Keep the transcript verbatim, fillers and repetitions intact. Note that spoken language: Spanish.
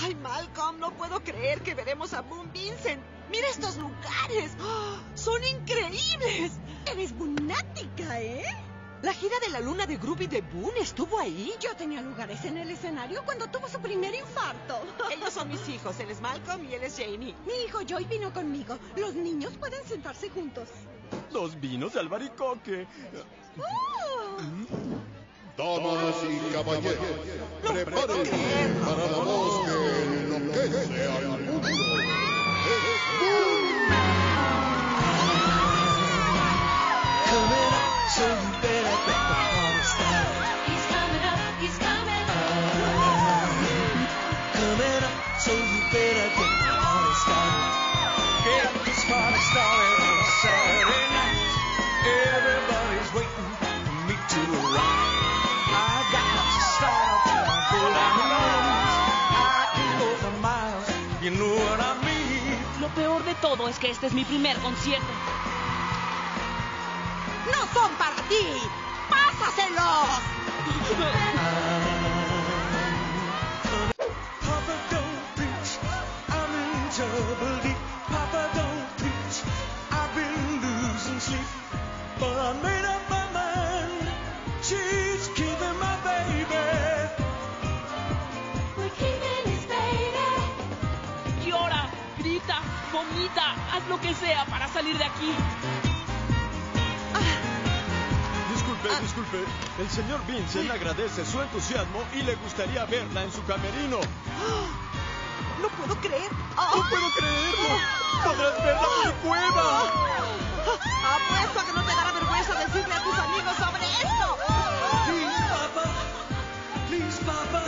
Ay, Malcolm, no puedo creer que veremos a Boone Vincent. ¡Mira estos lugares! ¡Oh, son increíbles! Eres lunática, ¿eh? ¿La gira de la luna de Groovy de Boone estuvo ahí? Yo tenía lugares en el escenario cuando tuvo su primer infarto. Ellos son mis hijos. Él es Malcolm y él es Janie. Mi hijo Joy vino conmigo. Los niños pueden sentarse juntos. Los vinos de albaricoque. ¡Oh! Damas y caballeros, prepárense para la voz que enloquece al mundo. ¡Es Boone! So you better get the party started. He's coming up, he's coming. Coming up, so you better get the party started. Get this party started on a Saturday night. Everybody's waiting for me to arrive. I got lots of style till I go down the lines. I can go for miles, you know what I mean. Lo peor de todo es que este es mi primer concierto. ¡No son para ti! ¡Pásaselos! Papa don't preach, I'm in trouble. Papa don't preach, I've been losing sleep. But I made up my mind, she's keeping my baby. We're keeping his baby. Llora, grita, vomita, haz lo que sea para salir de aquí. Disculpe, disculpe. El señor Vincent agradece su entusiasmo y le gustaría verla en su camerino. ¡No puedo creer! ¡No puedo creerlo! ¡Podrás verla en mi cueva! Apuesto a que no te dará vergüenza decirle a tus amigos sobre esto. Please, Papa, please, Papa.